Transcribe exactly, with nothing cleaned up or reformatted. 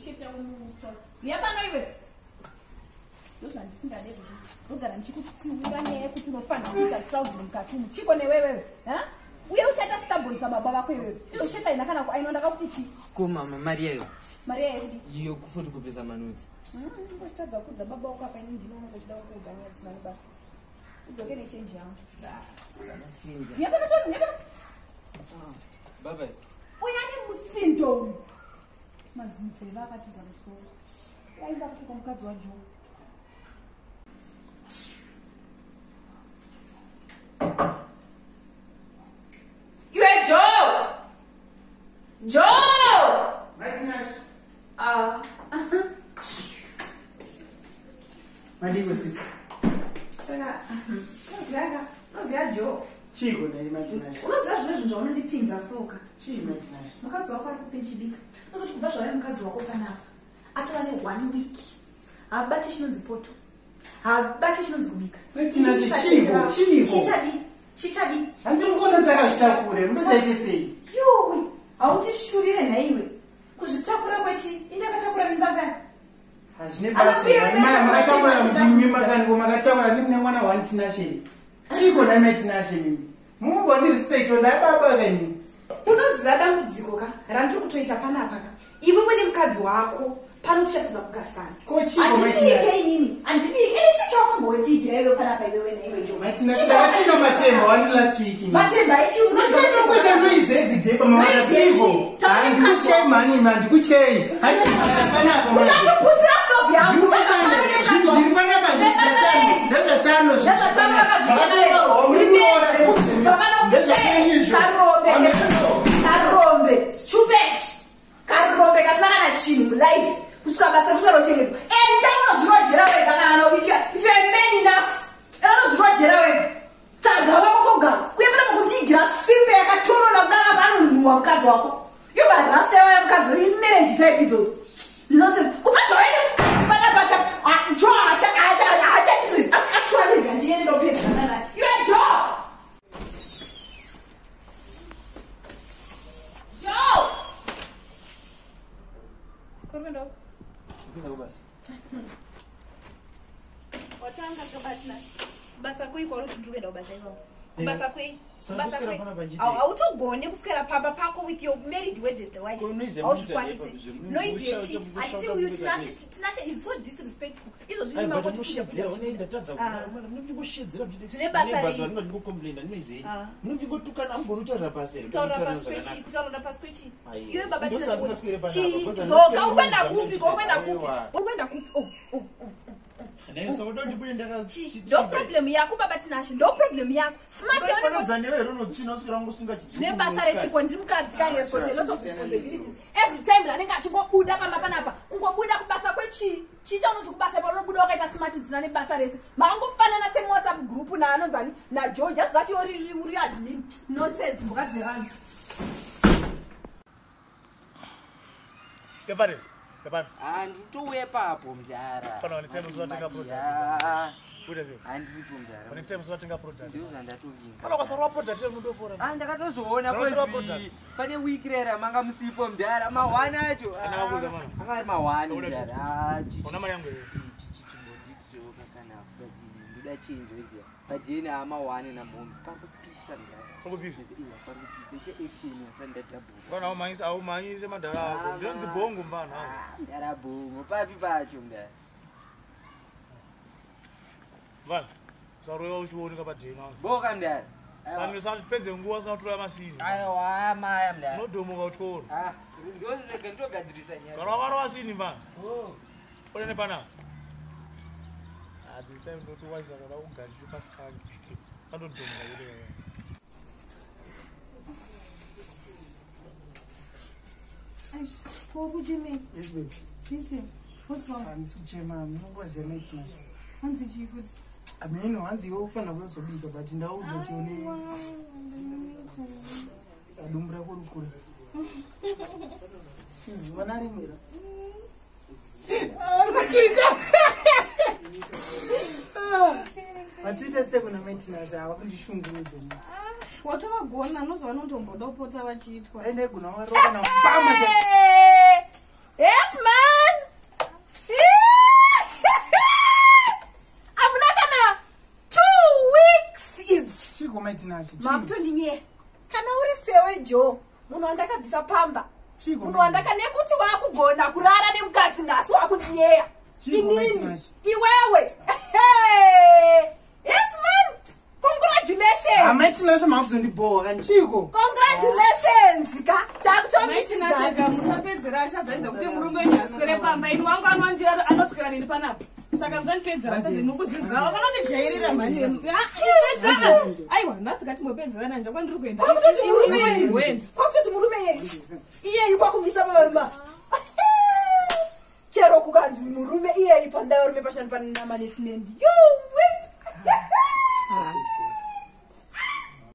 uchisheta umuto. Yabana iwe. Ndozvandisingade kuti rogara ndichikutsiura nyaya yekuti unofana kuisa trouser mukati umu. Chiko newewe, ha? Uye uchata stubborn baba vako iwewe. Inosheta ina kana kuaino ndakakuti chi? Ko mama Maria yo. Maria yodi. Iyo kufuti kupeza manuzi. Mm, ndingoshtadza kudza baba vako apa ini ndinoona kuchida kuudza nyaya dzina baba. Udzoke nechange yangu. Kana chinja. Yabana toni, yabana. Ah, baba. Uyane musindo. Mazinze vakatiza musoro. Yaenda kutoka mukadzi wa Joe. Iwe Joe! Joe! Martinez. Ah. Mandigo sister. Saka. Noziaka. Nozia Joe. Chico ne Martinez. Unoziva zvino zvinhu zvaunondipinza soka. Chi Martinez. Mukadzi wako ari kupinchidika. Unozoti kubva zvauya mukadzi wako panapa. Atova ne one week. Habati chinonzi poto. Habati chinonzi kubika. Martinez chivo, chivo. Chichadi. Chichadi. Handikona takazvitakure, musaite sei? Yowe, hautishurire nhaiwe. Kuzvitakura kwechi, indakatakura mimba kani? Hazvine basa. Makatakura mimba kani ko makatakura ndimune mwana wantinashe. Chico na Martinez mimi. Mungu ndi respect onda baba kani. Unoziva dambudziko ka randiri kutoita panapa ka. Iwe mwene mukadzi wako panotichatadza kugasana. Ko Chico Martinez. Andibike inini, andibike ine chicho wakambotigira iwe panapa iwe naiwe Joe. Martinez takatika matemba wani last week. Matemba ichi unotoita kuita noise every day pamwana Chico. Handikuchei mani mani ndikuchei. Hati panapa. Uchangoputsira stove yangu. Zviri panapa zvisatano. Ndezvatano. Ndezvatano vakazvichana. Karombe. Karombe. Stupid. Karombe kasina kana chinhu life. Kusvika basa kusarotengedzwa. Enda unozvirojera wega kana if you if you are man enough. Enda unozvirojera wega. Tagava kutogara. Kuyepera pakudzigira simbe yakatorona kudanga vanonhuhwa mukadzi wako. Yo marasta yawa mukadzi uri marriage type idzodzo. Ndinoti kubva zvawaine panapa Joe acha acha acha interest. Actually ngandiende ndopedza naye. You are Joe. Joe. Kormendo. Ndiko basi. Watanga kabatina. Basa kui kwa ruti ndikuenda ubasa hivyo. Basa kui. Basa kui. Au autogone kuswera papa pako with your married wedded wife. Noise yechi. Until you tinashe tinashe is so disrespectful. Izo zvino mako kushedzera unoenda tadza kuti munoti kushedzera kuti zvine basa basa rinoti ngocomplain noise. Munoti ngotukana ambonotaura basa ere. Taura paspechi, taura paspechi. Iwe baba tina. Zoka ukwenda kupi? Ukwenda kupi? Ukwenda kupi? Oh oh oh. No problem yako baba tinashe. No problem yako. Smart yone zanyewe rono tsina usikira ngosunga chiti. Ne basa rechiko ndiri mukadzi kanye for a lot of responsibilities. Every time lanenge achingobuda pamba panapa, kungobuda kubasa kwechi. Chicha unoti kubasa pa unobuda wakaita smart dzina ne basa rese. Makangofanana se WhatsApp group na anonzani na Joe just that you uri uri admin. Nonsense mukadzi rani. Kepare. Kepare. Andituwe papo mjara. Pana wani time unatenga product. Kuda zio. Andiripo mjara. Wani time unatenga product. Ndio ndatuvinga. Pana ukasarwa product yenu ndo fora. Ah ndakatozoona kwezi. Pane week rera manga musipo mjara mawana acho. Anakuza mana. Anga mawana mjara. Ah chichi. Ona mari yangu hiyo. Chichi chimboditso kakana kudaji. Ndida chinjo izia. Pajena ama wane na mombi. Pakupisa mjara. Pakupisa. Iya pakupisa che eighteen sanda tabu. Bona au mangisa au mangise madara. Ndio nzibongo mbana. Ndara bongo papi pacho mjara. Vale. Saroyo uchioni kapadina. Boka mjara. Sani sani peze nguwa sana tura masini. Aiwa maya mjara. No domo ka utkoro. Ah, ndio ndio ndio gadirisa nyara. Kana waro wasini mbana. Oh. Ole pana. Ah, this time ndo tuwaisa kana unganisho paskali. Kando domo ka yule. What would you mean? Yes baby. Yes, what's wrong? I'm so chema, mungozi Martinez. Hanzi chifu. Ameno hanzi wewe ufana kuzobika but ndaudzo kuti une adumbura kurukura. Vanari mwira. Vatita seko na Martinez ava kundishungurudza. Watavagona nozova nondombodopota vachiitwa. Ende guna waroka na pama. Yes man. chiko maitinashe makutondinyeya kana uri sewe jo munhu wandakabvisa pamba munhu wandaka nekuti wakugona kurara nemukadzi ngasi wakundinyeya inini iwewe yes man congratulations amaitinashe makuzondibhowa kanchiko congratulations ka takutomisidzaka musapedzera ashadzaidza kuti murume wenyu aswere pamba ini wangu anondira anoswera nini panapa saka muzandipedzera nokuzvinzwa vakanondijairira mhani aiwa nhasi katimopedzerana nja kwandiri kuenda kwakutoti murume yeyu iyeyu kwakumisa pavaruma chero kukanzi murume iyeyu pandarume pashani panamanesimende